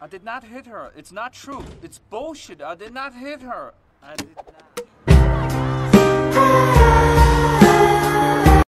I did not hit her. It's not true. It's bullshit. I did not hit her. I did not.